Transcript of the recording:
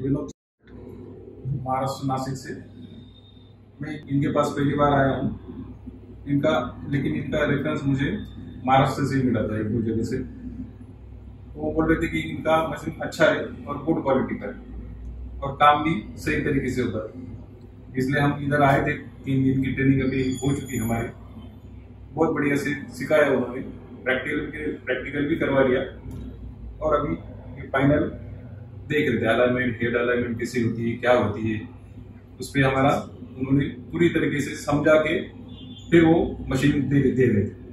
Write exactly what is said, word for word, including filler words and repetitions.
विनोद, महाराष्ट्र नासिक से। मैं इनके पास पहली बार आया हूँ इनका लेकिन इनका रेफरेंस मुझे महाराष्ट्र से ही मिला था, एक दो जगह से। वो बोल रहे थे कि इनका मशीन अच्छा है और गुड क्वालिटी का है और काम भी सही तरीके से होता है, इसलिए हम इधर आए थे। तीन दिन की ट्रेनिंग अभी हो चुकी हमारी, बहुत बढ़िया से सिखाया उन्होंने, प्रैक्टिकल के प्रैक्टिकल भी करवा लिया और अभी फाइनल देख रहे थे अलाइनमेंट, हेड अलाइनमेंट कैसी होती है, क्या होती है, उस पर हमारा उन्होंने पूरी तरीके से समझा के फिर वो मशीन दे दे रहे थे।